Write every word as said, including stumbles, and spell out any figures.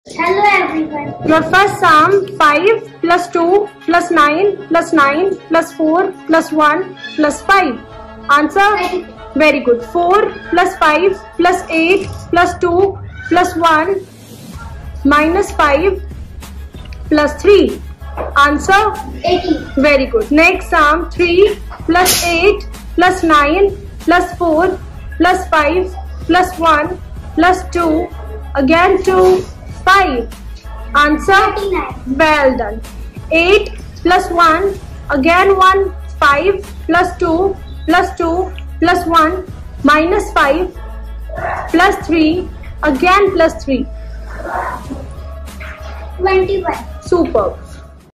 Hello everyone. Your first sum, five plus two plus nine plus nine plus four plus one plus five. Answer? Very good. four plus five plus eight plus two plus one minus five plus three. Answer? eighteen. Very good. Next sum, three plus eight plus nine plus four plus five plus one plus two, again two, five. Answer? thirty-nine. Well done. eight plus one, again one, five plus two plus two plus one minus five plus three, again plus three. twenty-one. Superb.